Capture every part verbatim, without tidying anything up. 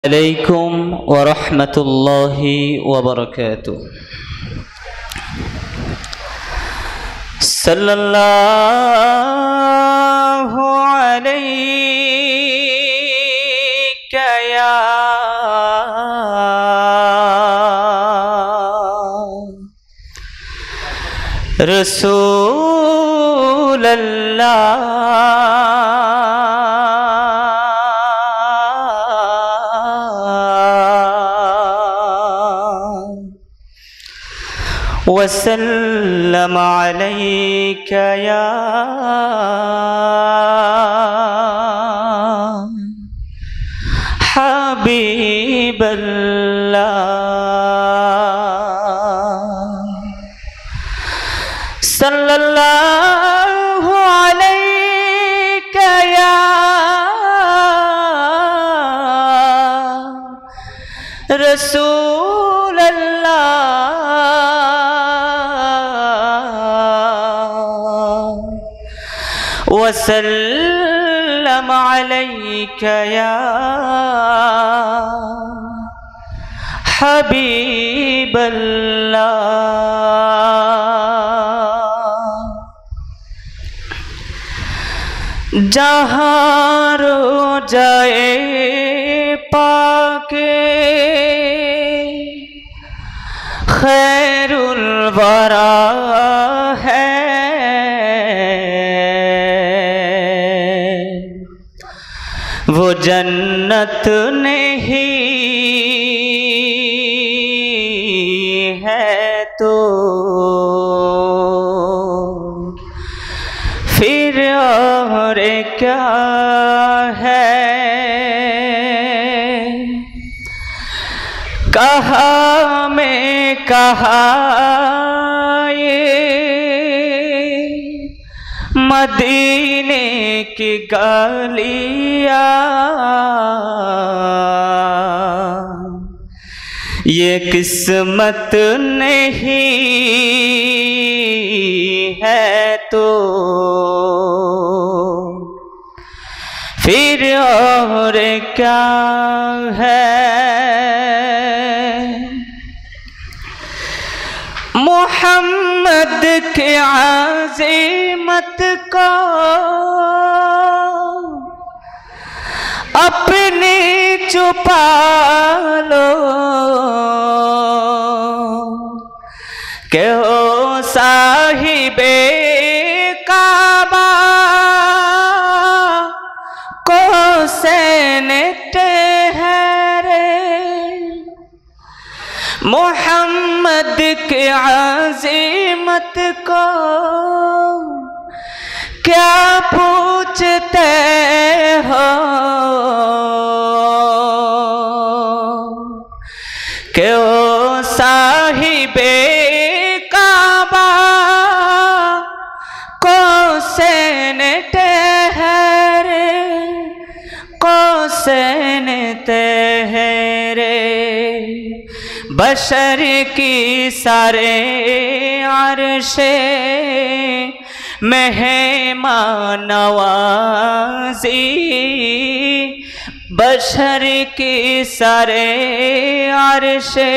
अलैकुम वरहमतुल्लाहि वबरकातुह। सल्लल्लाहु अलैका या रसूल अल्लाह वसल्लम अलैका या हबीबल्लाह। सल्लल्लाहु अलैका या रसूल वसल्लम अलैका या हबीबल्लाह। जहाँ रोज़ाए पाके खैरुल वरा है, वो जन्नत नहीं है तो फिर और क्या है। कहा में कहा मदीने की गलियां, ये किस्मत नहीं है तो फिर और क्या है। मोहम्मद के आज़िमत को अपने छुपा लो कि हो साहिबे काबा को सैन ठहरे। मोहम्मद के आज़िमत को क्या पूछते हो कि ओ साहिबे काबा को सैन ठहरे, को सैन ठहरे। बशर की सारे अर्शे मेहमान नवाज़ी, बशर की सारे अर्शे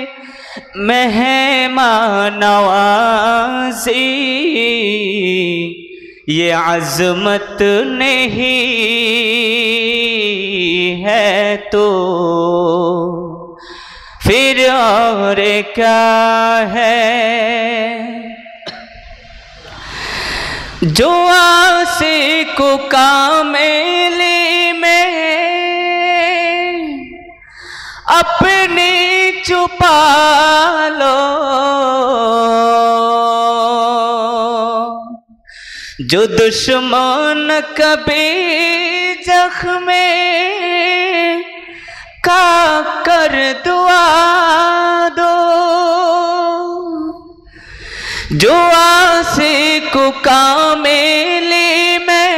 मेहमान नवाज़ी, ये अज़मत नहीं है तो फिर और क्या है। जो आशिक़ कामिली में अपनी छुपा लो, जो दुश्मन कभी जख्मे का कर दुआ दो, जो आशिक़ कामिली में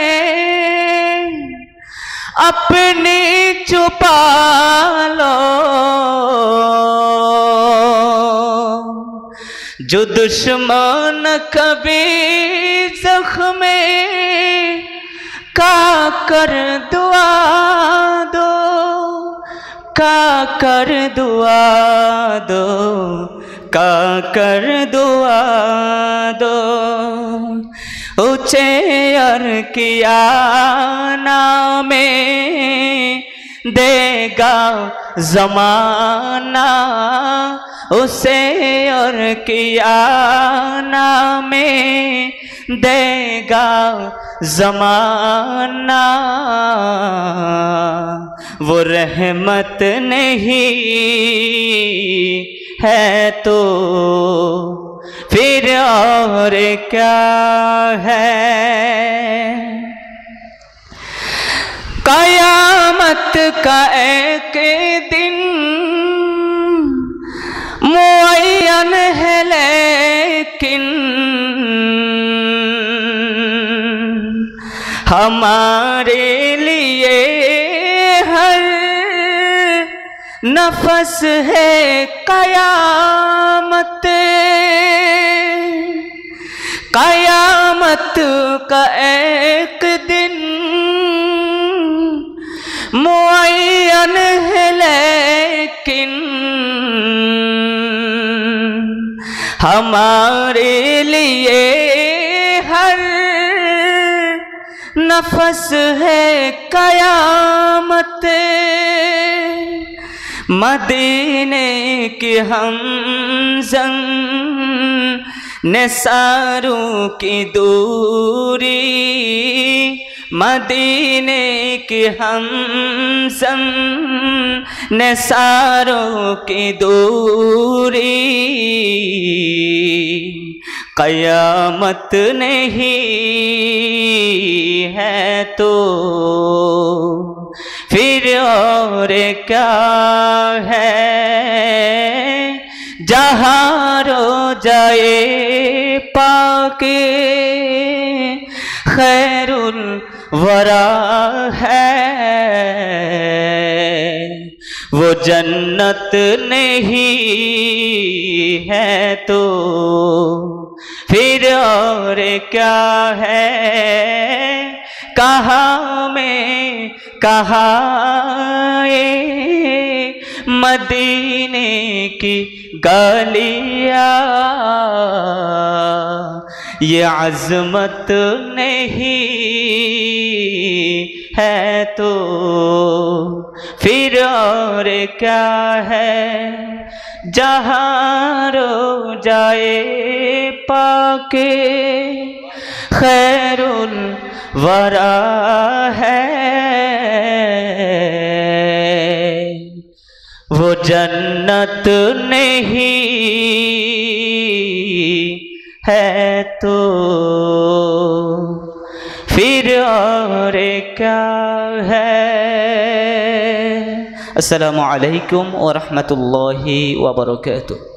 अपनी छुपा लो, जो दुश्मन कभी जख्मे का कर दुआ दो, का कर दुआ दो, का कर दुआ दो, ऊंचे और किया में देगा ज़माना, उसे और किया में देगा ज़माना। वो रहमत नहीं है तो फिर और क्या है। कयामत का एक दिन मुअय्यन है लेकिन हमारे लिए हर नफस है कयामत। कयामत का एक दिन मुअय्यन है लेकिन हमारे लिए हर नफस है कयामत। मदीने की हम निसारों की दूरी, मदीने की हम निसारों की दूरी, कयामत नहीं है तो फिर और क्या है। जहाँ रो जाए पाके खैरुल वरा है, वो जन्नत नहीं है तो फिर और क्या है। कहाँ में कहाँ ये मदीने की गलियाँ, ये अज़मत नहीं है तो फिर और क्या है। जहाँ रो जाए पाके खैरुल वरा है, वो जन्नत नहीं है तो फिर और क्या है। अस्सलामु अलैकुम व रहमतुल्लाहि व बरकातुहू।